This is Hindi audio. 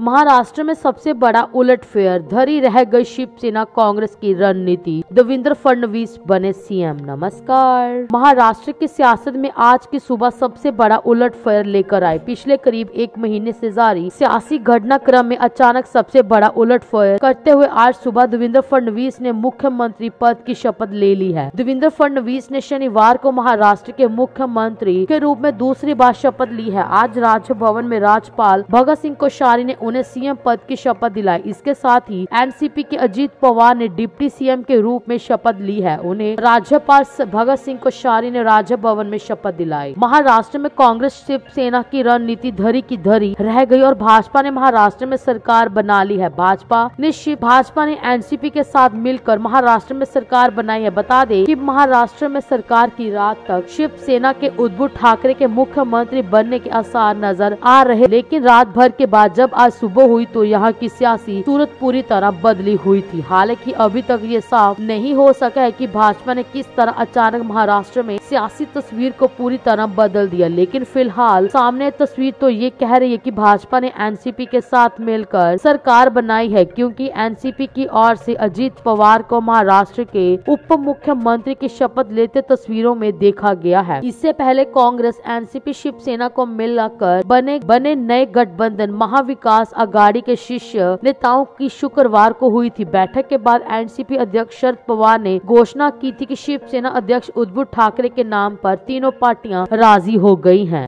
महाराष्ट्र में सबसे बड़ा उलटफेर, धरी रह गई शिवसेना कांग्रेस की रणनीति, देवेंद्र फडणवीस बने सीएम। नमस्कार। महाराष्ट्र की सियासत में आज की सुबह सबसे बड़ा उलटफेर लेकर आए। पिछले करीब एक महीने से जारी सियासी घटनाक्रम में अचानक सबसे बड़ा उलटफेर करते हुए आज सुबह देवेंद्र फडणवीस ने मुख्यमंत्री पद की शपथ ले ली है। देवेंद्र फडणवीस ने शनिवार को महाराष्ट्र के मुख्यमंत्री के रूप में दूसरी बार शपथ ली है। आज राजभवन में राज्यपाल भगत सिंह कोश्यारी ने उन्हें सीएम पद की शपथ दिलाई। इसके साथ ही एनसीपी के अजीत पवार ने डिप्टी सीएम के रूप में शपथ ली है। उन्हें राज्यपाल भगत सिंह कोश्यारी ने राजभवन में शपथ दिलाई। महाराष्ट्र में कांग्रेस शिवसेना की रणनीति धरी की धरी रह गई और भाजपा ने महाराष्ट्र में सरकार बना ली है। भाजपा ने एनसीपी के साथ मिलकर महाराष्ट्र में सरकार बनाई है। बता दें कि महाराष्ट्र में सरकार की रात तक शिवसेना के उद्धव ठाकरे के मुख्यमंत्री बनने के आसार नजर आ रहे, लेकिन रात भर के बाद जब आज सुबह हुई तो यहाँ की सियासी सूरत पूरी तरह बदली हुई थी। हालांकि अभी तक ये साफ नहीं हो सका है कि भाजपा ने किस तरह अचानक महाराष्ट्र में सियासी तस्वीर को पूरी तरह बदल दिया, लेकिन फिलहाल सामने तस्वीर तो ये कह रही है कि भाजपा ने एनसीपी के साथ मिलकर सरकार बनाई है, क्योंकि एनसीपी की ओर से अजीत पवार को महाराष्ट्र के उप मुख्यमंत्री की शपथ लेते तस्वीरों में देखा गया है। इससे पहले कांग्रेस एनसीपी शिवसेना को मिलाकर बने नए गठबंधन महाविकास आघाड़ी के शीर्ष नेताओं की शुक्रवार को हुई थी। बैठक के बाद एनसीपी अध्यक्ष शरद पवार ने घोषणा की थी कि शिवसेना अध्यक्ष उद्धव ठाकरे के नाम पर तीनों पार्टियां राजी हो गई हैं।